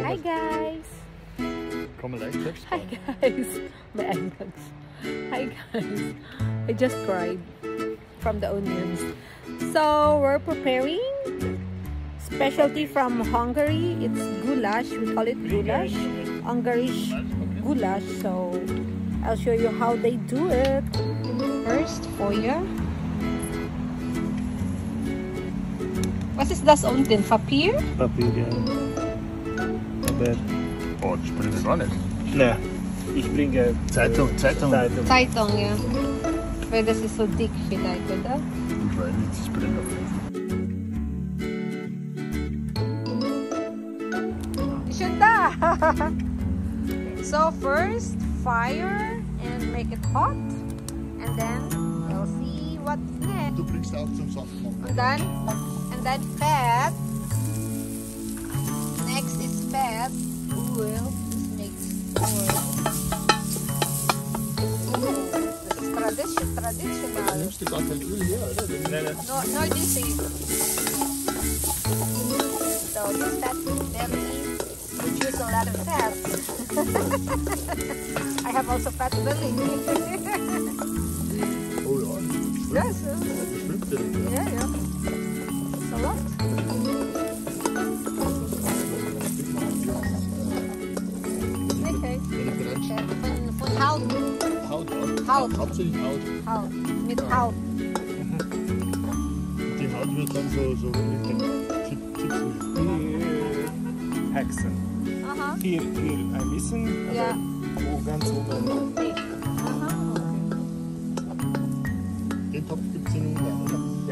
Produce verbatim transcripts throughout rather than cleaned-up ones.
Hi guys! Komm mal leicht selbst. Hi guys! My onions. Hi guys! I just cried from the onions. So we're preparing specialty from Hungary. It's goulash. We call it goulash. Hungarian Gulasch. So I'll show you how they do it. First, Feuer. Was ist das unten? Papier? Papier, ja. Aber Oh, das bringt es auch nicht. nein, ich bringe Zeitung, Zeitung. Zeitung. Zeitung, ja. Weil das ist so dick vielleicht, oder? Wahrscheinlich, das bringt auch nicht. Ist schon da! So first, fire and make it hot. And then, we'll see what's next. Du bringst auch zum Saft machen. And then, and then fat. Next is fat. Oil. This makes oil. This is tradition, traditional. Nimmst du gar kein Öl her, oder? Nein, nein. No, no, this is. So this fat belly produce a lot of fat. I have also fat belly. Oh ja. Yes. Das schwimmt direkt, ja. Yeah, yeah. It's a lot. Okay. Wenn ich bereit Von, von Haut. Haut, Haut. Haut. Hauptsächlich Haut. Haut. Mit Haut. Die Haut wird dann so, so mit den Chip, Chips. Die Hexen. Aha. Hier, hier ein bisschen, aber Ja. wo ganz oben. Nicht. Aha. Den Topf gibt es in Ungarn, oder? Ja.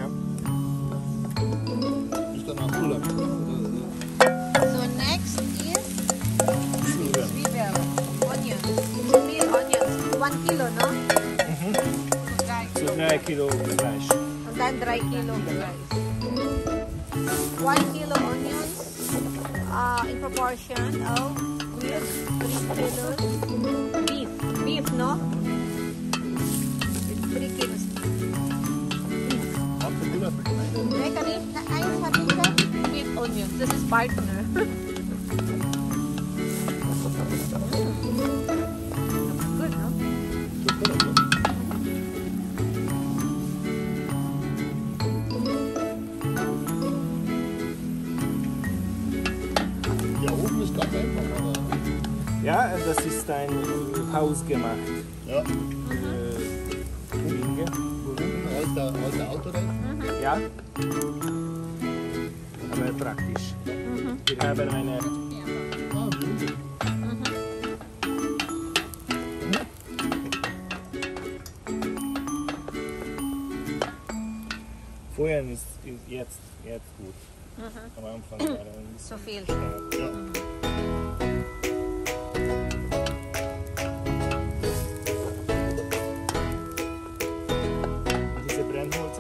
Ist dann auch Urlaub. So next is Zwiebel. Onions. Meal onions. One kilo, no? Mhm. Drei So kilo. drei Kilo Fleisch. And then drei kilo rice. One kilo onions. Uh, in proportion of with three kilos beef. Beef, no? It's three kilos beef. Hat der Urlaub gemeint? Hey, can I, I have that with onions. This is partner. Good, no? Super, oder? Ja, oben ist ganz einfach, aber. Ja, das ist ein hausgemacht. Ja, Äh, Pudding. aus der, aus der Autorennen. Ja. Aber praktisch. Wir haben eine Ah, wie unten. Feuer ist, ist jetzt, jetzt gut. Am Anfang war ein bisschen So viel. stark. Ja. Diese Brennholz auch.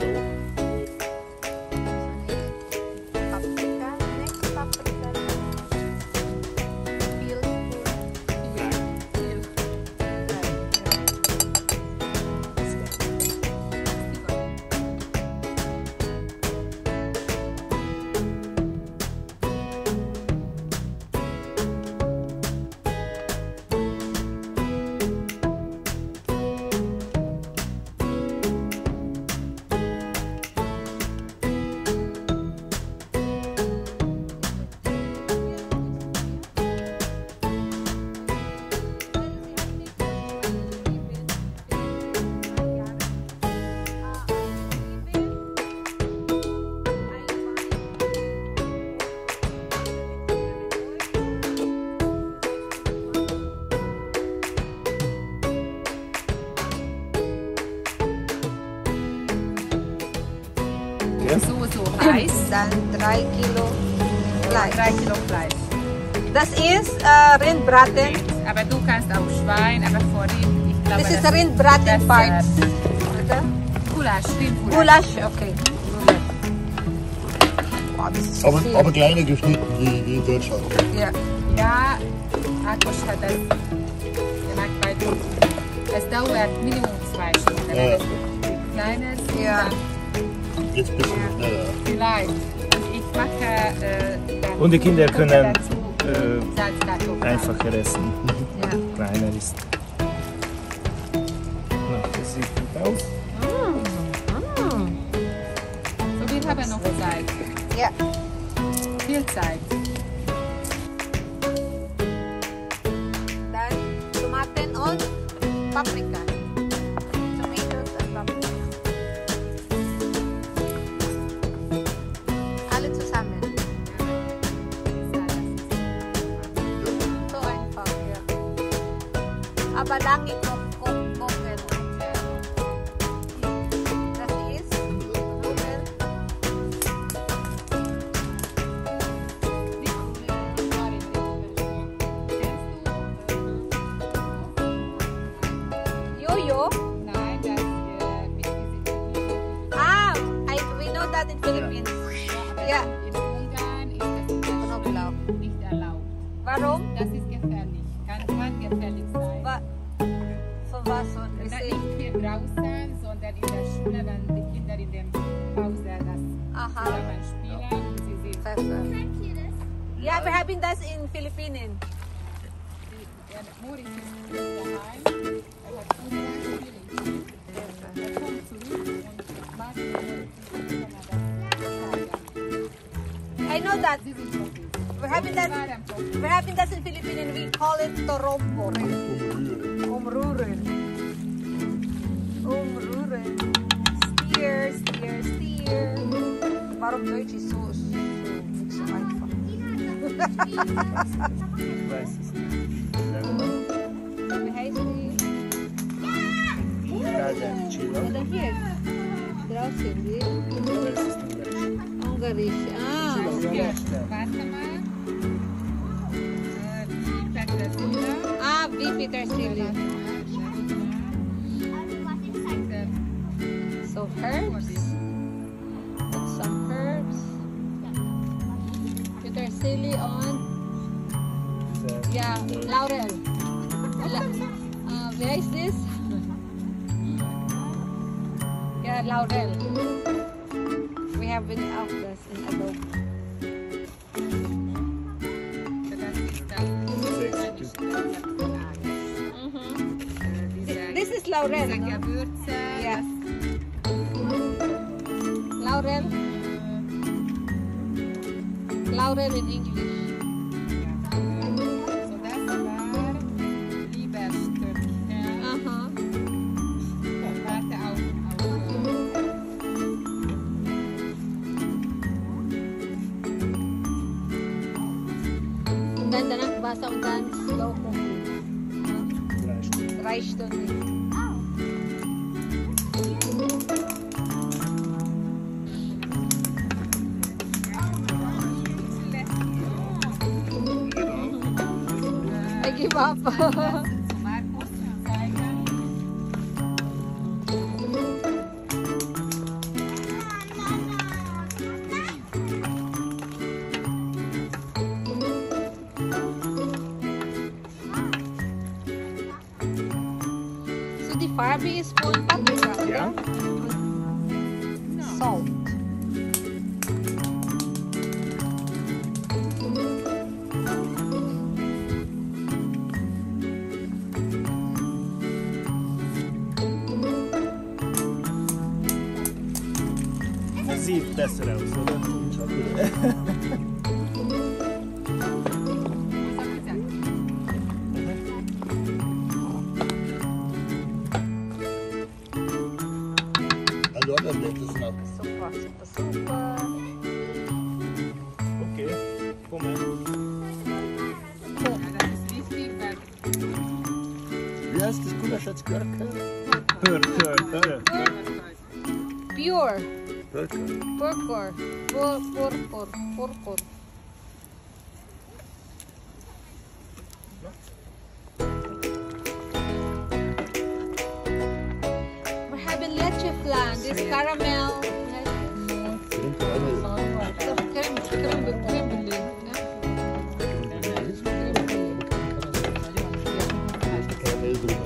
Paprika. Next paprika. Peel. Peel. Ja. So, so Reis, Dann drei Kilo Fleisch. drei Kilo Fleisch. Das ist äh, Rindbraten. Aber du kannst auch Schwein, aber vor Rind, ich glaube, Das ist das Rindbraten das, Part. äh, Gulasch, Rindgulasch. Gulasch, okay. Wow, das ist so Aber, viel. aber kleiner geschnitten wie, wie in Deutschland. Ja. Ja, Akos hat das gemacht, weil du, es dauert Minimum zwei Stunden. Ja. Aber es gibt kleines, Ja. Jetzt bist du schneller. vielleicht. Und ich mache äh, dann Und die Kinder Butter können dazu. äh, Salzkartoffeln. einfacher essen. Ja. Kleiner ist. Na, das sieht gut aus. So, wir haben noch Zeit. Ja. Viel Zeit. Dann Tomaten und Paprika. Tomatoes and paprika. Alle zusammen. So einfach, ja. Aber lange kochen. Das ist Nudeln. Yo-yo. Nein, das äh, mit diesem Ah, I, we know that in Philippines. Ja. In Ungarn ist das in der Knoblauch. Schule nicht erlaubt. Warum? Das ist gefährlich. Kann, kann gefährlich sein. Wa Für was? Und Na, ist nicht hier draußen, sondern in der Schule, wenn die Kinder in der Pause das Aha. zusammen spielen. Und sie sind Pfeffer. Ja, wir haben das in Philippinen. der Moritz ist daheim. Er hat Ungarn Feeling. Er kommt zurück und macht I know that. Sie sind Profis. We're having that. Sie waren Profis. We're having that in Philippines. We call it torombo. Umrühren. Umrühren. Steer, steer, steer. Warum Deutsch ist so, so nicht so einfach? Ich weiß es nicht. Wie heißt die? Da der Chilo. Oder hier? Draußen, die? Das ist Ungarisch. Ungarisch. Ah. Ja, warte mal. Äh, die Petersilie. Ah, wie Petersilie. So herbs. Put some herbs. Petersilie on. Yeah, laurel. La uh, where is this? Yeah, laurel. We have been out this in adobe. Mm-hmm. This is laurel. Diese No? Gewürze. Yes. Laurel. Laurel in English. So, das war Lieberstöckchen. Uh-huh. Warte auf, auf. Und dann danach Wasser und dann slow cooking. Drei Stück. Drei Stunden. I give up. Zu Markus zeigen. So die Farbe ist von Paprika, oder? Ja. Salt. Das sieht besser aus, oder? Schau gut. Was hat gesagt? Allora, das noch. Super, super, super. Okay, komm her. Ja, das ist wichtig, weil Wie heißt das Gulasch jetzt? Görke? Hör, hör, hör. Pure. Görke. Purpur. Pur, purpur. Purpur. We're having leche flan. This caramel. Trinkt alle. So creme, creme, creme brulee. Yeah? Karamell drüber.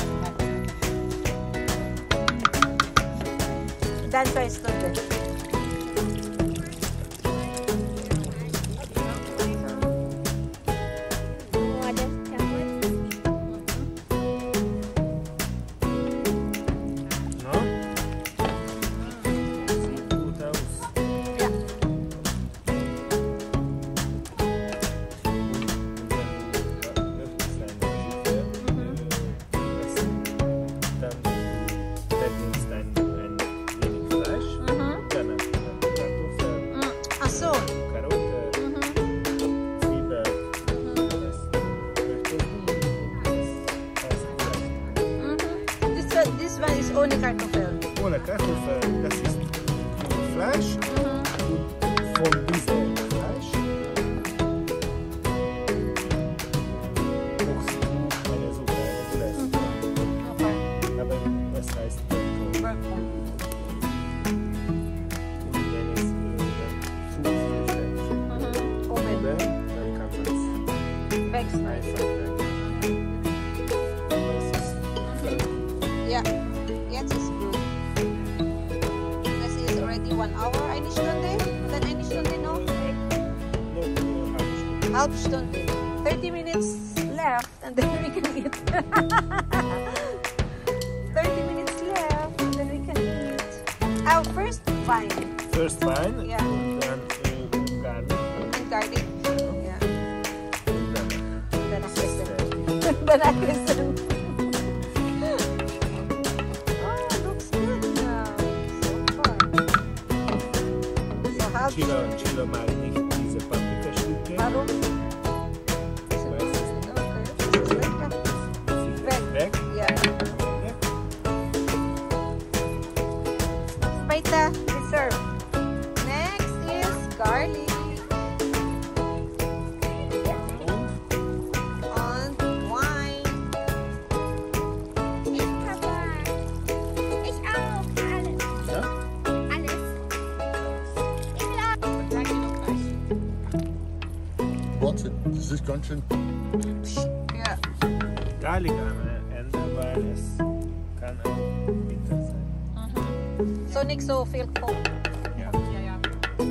Dann zwei Stunden. this one is only Kartoffel. Ohne Kartoffel, das ist Fleisch und von diesem Fleisch kochst du eine Suppe, eine Gulasch. Okay. Aber das heißt Bacon. Und wenn es äh, zu viel Fleisch Mhm. Oven. wäre, dann kann man es Wächst. einfach weg. Das ist Ja, jetzt ist gut. Das ist already one hour, eine Stunde. Und dann eine Stunde noch. noch eine halbe Stunde. Halb Stunde. thirty minutes left and then we can eat. thirty minutes left and then we can eat. Our first wine First Wein Ja. und dann äh, Garlic and garlic. Yeah. und dann Danach essen. Danach essen. Oh, looks good now. So far. So halb Chilo, Chilo mag nicht diese Paprikastücke. Warum? Weiß es Okay, das ist lecker. nicht. Weg. Weg. Ja. Weg. Weiter, dessert. Next is garlic. Und Und wine. Ich Papa. Ich auch. Alles. ja, Alles. Ich will Gleich noch gleich. Wahnsinn, das ist ganz schön. Ja. Garlic am Ende, weil es kann auch bitter sein. So nicht so viel Koch. Ja. Ja, ja.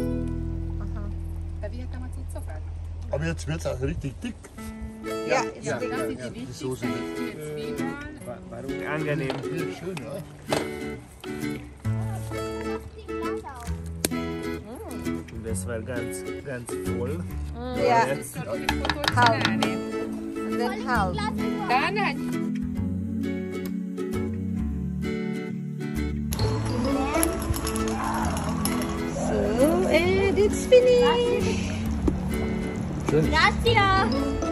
Da wird man zu sofort. Aber jetzt wird es auch richtig dick. Ja, Ja, ist dick. das ist ja, die die wichtigste. Soße Jetzt die Zwiebeln. Wa- Warum angenehm? Ja, schön, ja. Und das war ganz, ganz voll. Ja, Jetzt Soll ich ein Foto Halb. nehmen? and then halb. Dann, dann. So, and it's finished. Schön. Grazie.